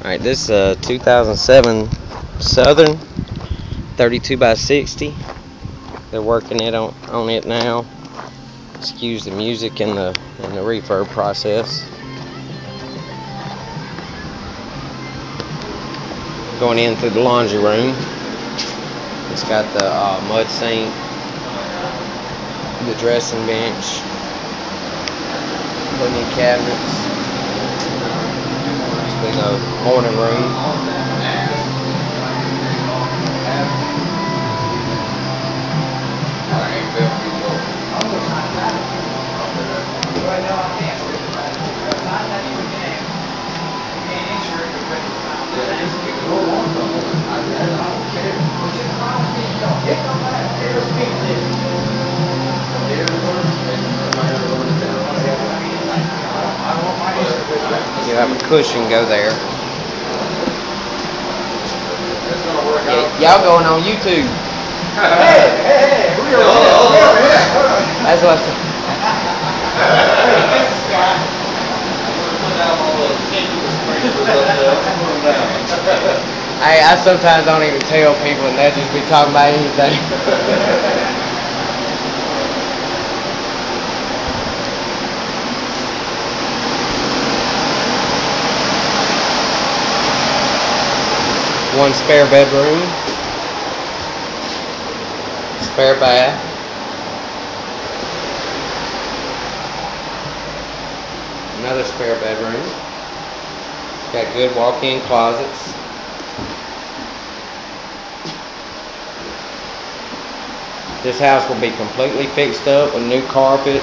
Alright, this is a 2007 Southern 32 by 60. They're working it on it now. Excuse the music and the reverb process. Going in through the laundry room. It's got the mud sink, the dressing bench, linen cabinets. Big morning room. You have a cushion go there. Y'all going on YouTube. Hey, we are That's what I said. Hey, I sometimes don't even tell people and they just be talking about anything. One spare bedroom, spare bath, another spare bedroom. Got good walk-in closets. This house will be completely fixed up with new carpet.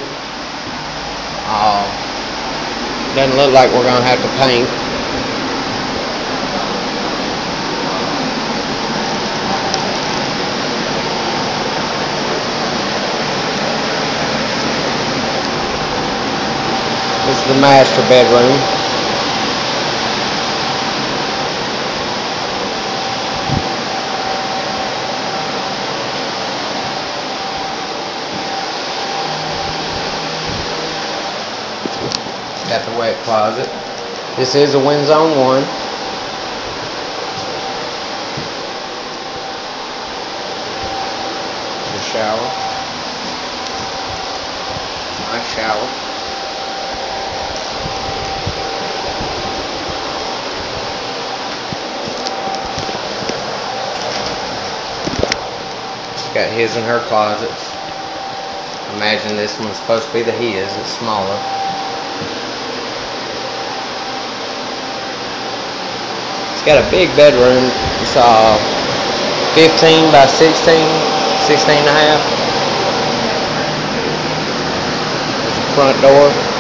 Doesn't look like we're gonna have to paint. This is the master bedroom. Got the wet closet. This is a wind zone 1. The shower. Nice shower. Got his and her closets. Imagine this one's supposed to be the his. It's smaller. It's got a big bedroom. It's 15 by 16 and a half. There's the front door.